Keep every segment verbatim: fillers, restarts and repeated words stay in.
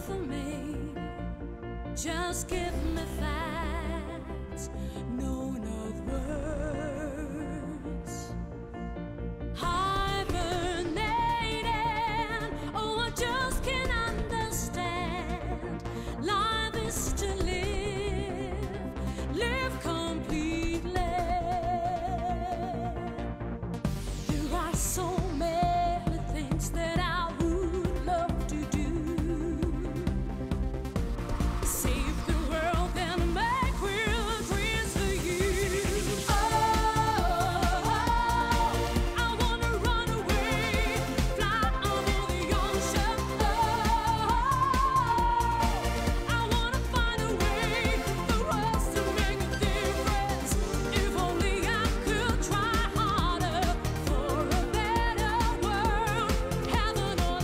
for me. Just give me facts, no not words. Hibernating, oh I just can't understand. Life is to live, live completely. There are so many things that I would love to do. Save the world and make real dreams for you. Oh, I wanna run away, fly over the ocean. Oh, I wanna find a way for us to make a difference. If only I could try harder for a better world, heaven on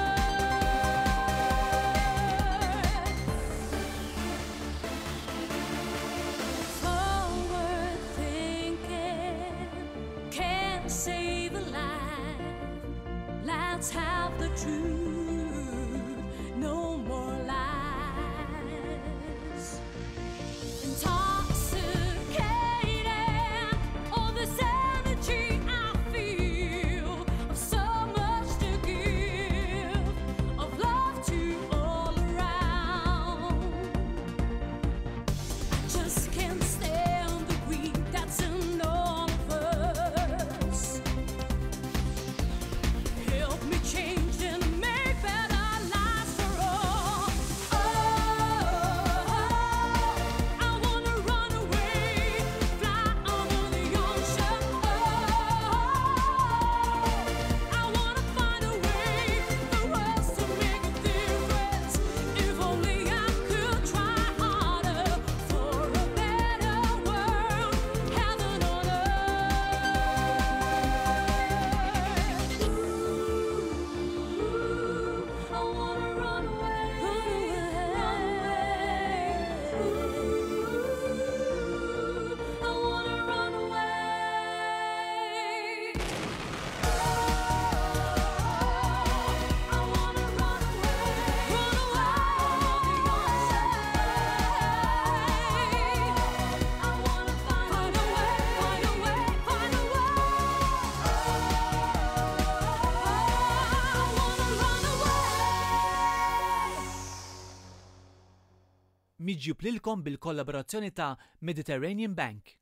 earth. Forward thinking can't save a life. Let's have the truth, no more lies. Intoxicating, all this energy I feel, of so much to give, of love to all around. I just can't stand the greed that's in all of us. Help me change and make better lives for all. Oh, I wanna run away, fly over the ocean. Oh, I wanna find a way for us to make a difference. If only I could try harder for a better world, heaven on earth. Ooh, I wanna run away, run away. Ooh, I wanna run away. Oh, I wanna run away, run away over the ocean. I wanna find a way, find a way, find a way. I wanna run away. Miġjub lilkom bil-kollaborazzjoni ta' Mediterranean Bank.